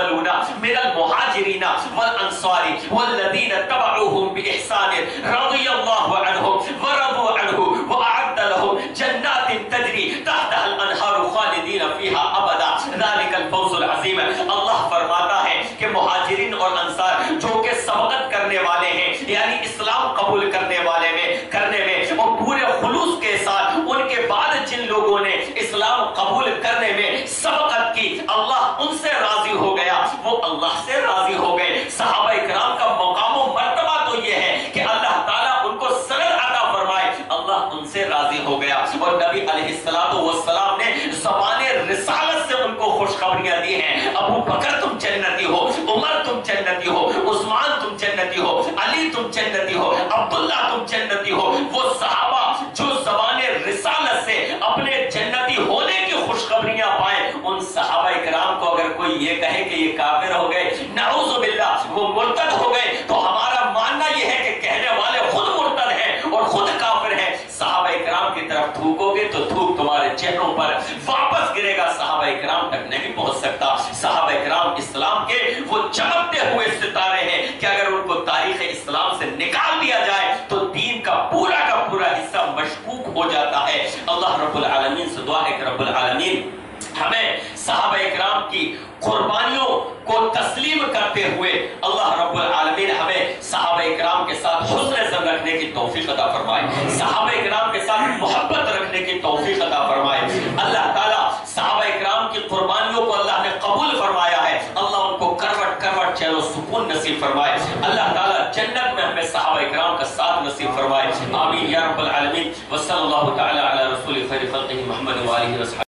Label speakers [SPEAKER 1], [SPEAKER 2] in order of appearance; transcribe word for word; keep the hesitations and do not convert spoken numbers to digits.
[SPEAKER 1] الاولون من المهاجرین والانصار والذین اتبعوهم باحسان رضی اللہ عنهم ورضوا عنه واعد لهم جنات تجری تحتها الانہار خالدین فیہا ابدا ذلک الفوز العظیم. اللہ فرماتا ہے کہ مہاجرین اور انصار جو کہ سبقت کرنے والے ہیں یعنی اسلام قبول کرنے والے میں کرنے میں اور پورے خلوص کے ساتھ ان کے بعد جن لوگوں نے اسلام قبول کرنے میں سبقت کی اللہ ان سے راضی ہو گیا وہ اللہ سے راضی ہو گئے. صحابہ کرام کا مقام و مرتبہ تو یہ ہے کہ اللہ تعالیٰ ان کو سند عطا فرمائے اللہ ان سے راضی ہو گیا. اور نبی علیہ السلام نے زبان رسالت سے ان کو خوشخبریاں دی ہیں. ابو بکر تم جنتی ہو, عمر تم جنتی ہو, عثمان تم جنتی ہو, علی تم جنتی ہو, عبداللہ تم جنتی ہو. وہ صحابہ جو زبان رسالت سے اپنے جنتی ہونے کی خوشخبریاں پائیں ان صحابہ کرام کو اگر کوئی یہ کہے کہ یہ کافر ہو گئے نعوذ باللہ وہ مرتد ہو گئے تو ہمارا ماننا یہ ہے کہ کہنے والے خود مرتد ہیں اور خود کافر ہیں. صحابہ کرام کی طرف تھوکو گے تو تھوک تمہارے چہروں پر واپس گرے گا, صحابہ کرام تک نہیں پہنچ سکتا. صحابہ کرام اسلام کے وہ چمکتے ہوئے ستارے ہیں کہ اگر ان کو تاریخ اسلام سے نکال دیا جائے تو دین کا پورا کا پورا حصہ مشکوک ہو جاتا ہے. اللہ رب العالمین سے دعا ہے کہ رب العالمین ہمیں صحابہ کرام کی قربانیوں کو تسلیم کرتے ہوئے اللہ رب العالمین ہمیں صحابہ کرام کے ساتھ حسن ظن رکھنے کی توفیق عطا فرمائے, صحابہ کرام کے ساتھ محبت رکھنے کی توفیق عطا فرمائے. اللہ تعالیٰ صحابہ کرام کی قربانیوں کو اللہ نے قبول فرمایا ہے, اللہ ان کو کروٹ کروٹ چین و سکون نصیب فرمائے. اللہ تعالیٰ جنت میں ہمیں صحابہ کرام کا ساتھ نصیب فرمائے. آمین یا رب العالمین. وصلی اللہ تعالی علی رسول خیر خلقہ محمد و آلہ وصحبہ.